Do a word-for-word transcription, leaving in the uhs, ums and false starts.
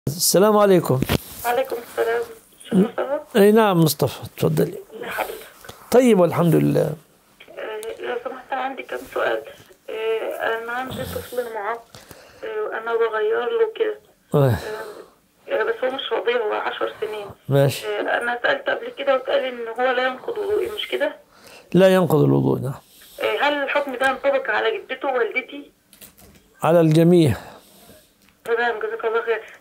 السلام عليكم. وعليكم السلام. شيخ مصطفى؟ اي نعم مصطفى، تفضلي. ازي حضرتك؟ طيب والحمد لله. آه، لو سمحت انا عندي كام سؤال. آه، انا عندي طفل معاق، آه، وانا بغير له كده. آه، آه، بس هو مش رضيع، هو عشر سنين. ماشي. آه، انا سألت قبل كده واتقال ان هو لا ينقض وضوئي، مش كده؟ لا ينقض الوضوء، نعم. آه، هل الحكم ده ينطبق على جدته ووالدتي؟ على الجميع. تمام، جزاك الله خير.